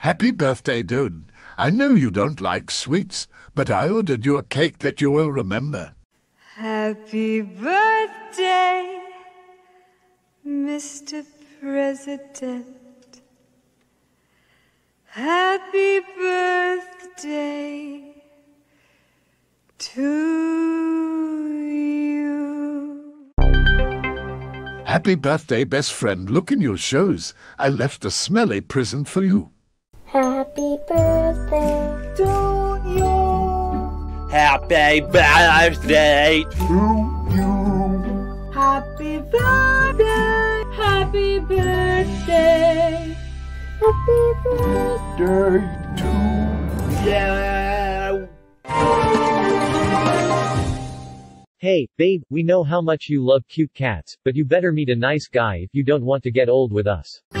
Happy birthday, dude. I know you don't like sweets, but I ordered you a cake that you will remember. Happy birthday, Mr. President. Happy birthday to you. Happy birthday, best friend. Look in your shoes. I left a smelly present for you. Happy birthday to you. Happy birthday to you. Happy birthday. Happy birthday. Happy birthday to you. Hey, babe, we know how much you love cute cats, but you better meet a nice guy if you don't want to get old with us.